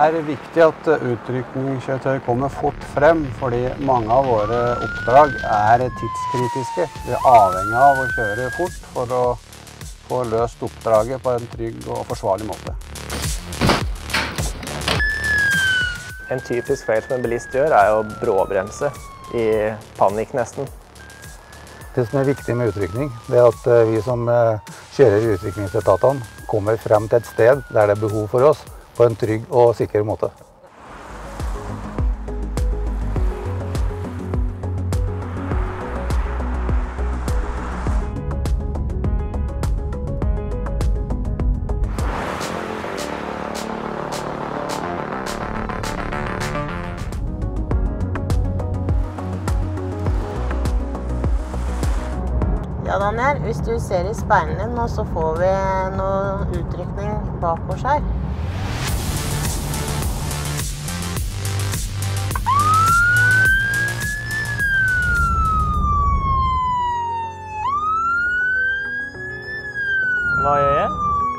er viktig at utrykningskjøretøy kommer fort frem, fordi mange av våre oppdrag er tidskritiske. Vi er avhengig av å kjøre fort for å få løst oppdraget på en trygg og forsvarlig måte. En typisk feil som en bilist gjør er å bråbremse i panikk nesten. Det som er viktig med utrykning, det er at vi som kjører i utrykningsetatene kommer frem til et sted der det er behov for oss på en trygg og sikker måte. Ja, Daniel, hvis du ser i speilene nå, så får vi noe utrykning bak oss her. Hva gjør jeg?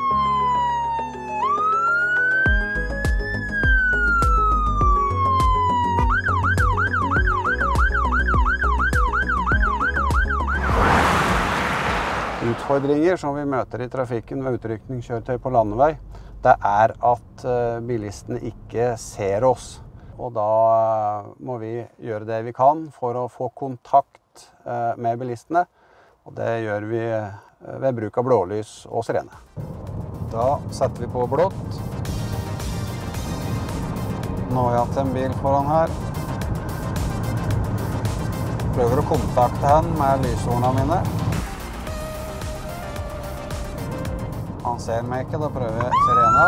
Utfordringer som vi møter i trafikken ved utrykningskjøretøy på landevei, det er at bilistene ikke ser oss. Og da må vi gjøre det vi kan for å få kontakt med bilistene. Og det gjør vi ved bruk av blålys og sirene. Da setter vi på blått. Nå har jeg hatt en bil foran her. Prøver å kontakte han med lyshornene mine. Han ser meg ikke, da prøver jeg sirena.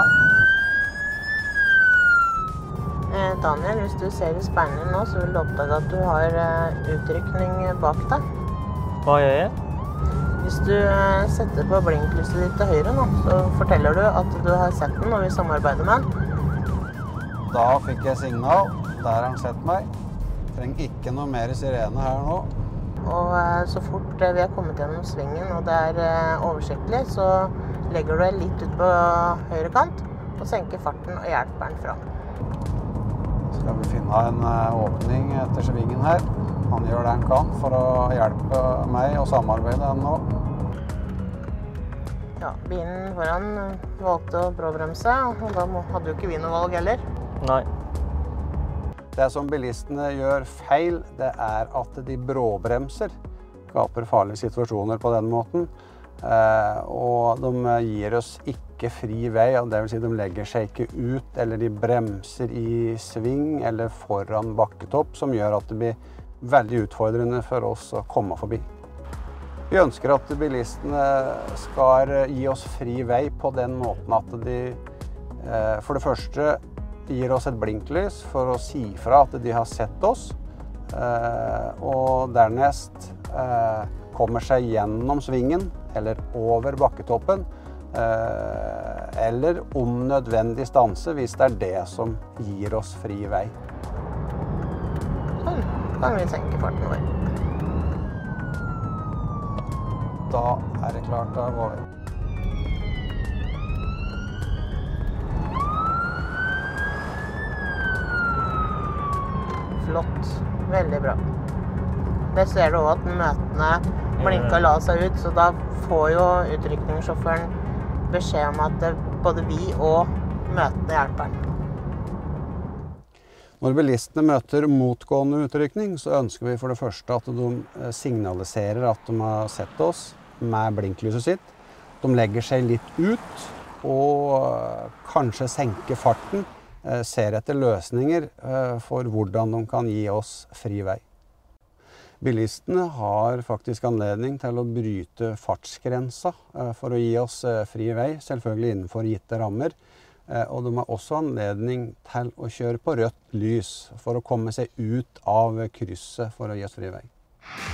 Daniel, hvis du ser i speilene nå, så vil du oppdage at du har utrykning bak deg. Hva gjør jeg? Hvis du setter på blinklyset ditt til høyre nå, så forteller du at du har sett den og vil samarbeide med den. Da fikk jeg signal. Der har han sett meg. Trenger ikke noe mer sirene her nå. Og så fort vi har kommet gjennom svingen og det er oversiktlig, så legger du deg litt ut på høyre kant og senker farten og hjelper den fram. Skal vi finne en åpning etter svingen her. Han gjør det han kan for å hjelpe meg og samarbeide nå. Ja, bilen foran valgte å bråbremse, og da hadde jo ikke vi noe valg heller. Nei. Det som bilistene gjør feil, det er at de bråbremser. Skaper farlige situasjoner på den måten. Og de gir oss ikke fri vei, det vil si de legger seg ikke ut, eller de bremser i sving eller foran bakketopp, som gjør at det blir veldig utfordrende for oss å komme forbi. Vi ønsker at bilistene skal gi oss fri vei på den måten at de for det første gir oss et blinklys for å si fra at de har sett oss, og dernest kommer seg gjennom svingen eller over bakketoppen, eller om nødvendig stanse hvis det er det som gir oss fri vei. Sånn, kan vi senke farten vår. Da er det klart, da går vi. Flott. Veldig bra. Det ser du også at møtene blinker og la seg ut, så da får jo utrykningssjåføren beskjed om at både vi og møtene hjelper den. Når bilistene møter motgående utrykning, så ønsker vi for det første at de signaliserer at de har sett oss med blinklyset sitt. De legger seg litt ut og kanskje senker farten. Ser etter løsninger for hvordan de kan gi oss fri vei. Bilistene har faktisk anledning til å bryte fartsgrensa for å gi oss fri vei, selvfølgelig innenfor gitte rammer. Og de har også anledning til å kjøre på rødt lys for å komme seg ut av krysset for å gi oss fri vei.